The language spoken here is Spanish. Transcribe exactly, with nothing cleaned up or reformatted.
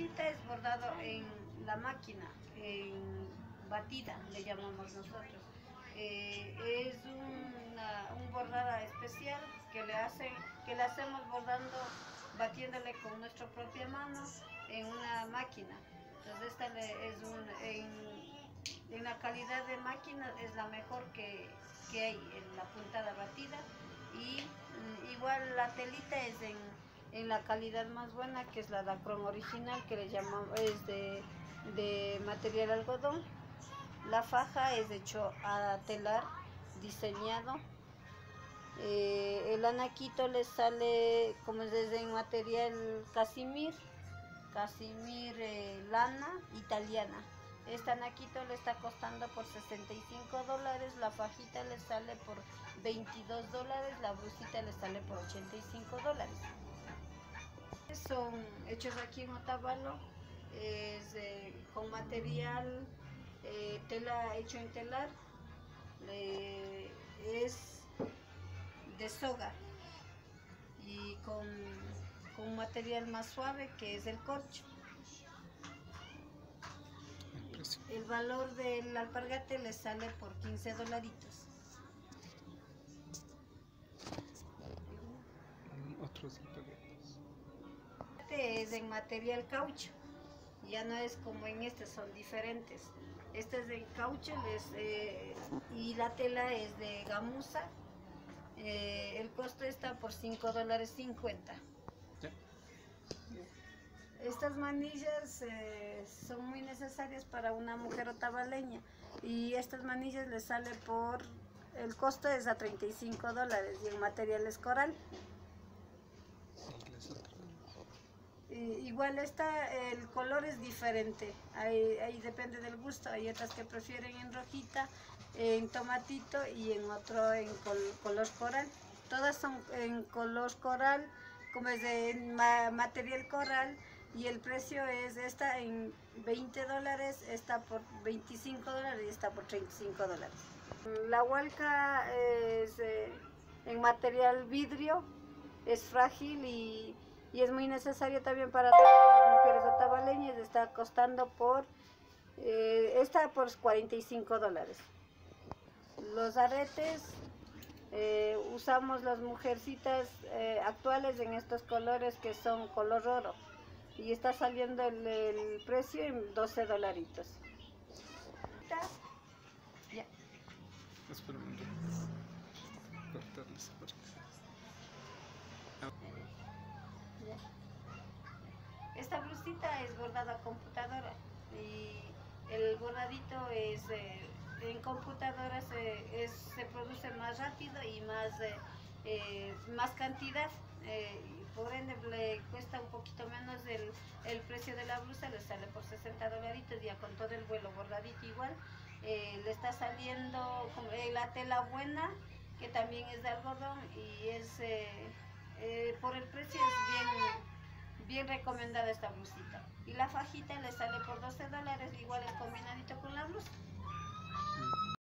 blusita es bordado en la máquina, en batida, le llamamos nosotros. Eh, es una, un bordada especial que le, hace, que le hacemos bordando, batiéndole con nuestra propia mano en una máquina. Entonces esta es un, en, en la calidad de máquina es la mejor que, que hay en la puntada batida, y mm, igual la telita es en, en la calidad más buena, que es la Dacron original, que le llamamos, es de, de material algodón. La faja es hecho a telar diseñado. Eh, el anaquito le sale como es en material casimir, casimir eh, lana italiana. Este anaquito le está costando por sesenta y cinco dólares, la fajita le sale por veintidós dólares, la blusita le sale por ochenta y cinco dólares. Son hechos aquí en Otavalo, es eh, con material eh, tela hecho en telar, eh, es de soga y con, con material más suave, que es el corcho. El valor del alpargate le sale por quince dolaritos. Otros alpargates. Este es en material caucho, ya no es como en este, son diferentes. Este es de caucho les, eh, y la tela es de gamuza. Eh, el costo está por cinco dólares cincuenta. ¿Ya? Estas manillas eh, son muy necesarias para una mujer otavaleña, y estas manillas les sale por, el costo es a treinta y cinco dólares, y en material es coral. ¿Y las otras? Y, igual esta, el color es diferente, ahí, ahí depende del gusto. Hay otras que prefieren en rojita, en tomatito, y en otro en col, color coral. Todas son en color coral, como es de ma, material coral, y el precio es esta en veinte dólares, esta por veinticinco dólares y esta por treinta y cinco dólares. La hualca es eh, en material vidrio, es frágil y, y es muy necesario también para todas las mujeres otavaleñas. Está costando por, eh, esta por cuarenta y cinco dólares. Los aretes eh, usamos las mujercitas eh, actuales en estos colores, que son color oro, y está saliendo el, el precio en doce dolaritos. Ya. Espera un momento. Cortarles por acá. Esta blusita es bordada a computadora, y el bordadito es eh, en computadora se, es, se produce más rápido y más, eh, eh, más cantidad, eh, y por ende le cuesta un poquito menos el, el precio de la blusa, le sale por sesenta dolaritos, ya con todo el vuelo bordadito igual. Eh, le está saliendo eh, la tela buena, que también es de algodón, y es eh, eh, por el precio es bien bien recomendada esta blusita. Y la fajita le sale por doce dólares, igual el combinadito con la blusa.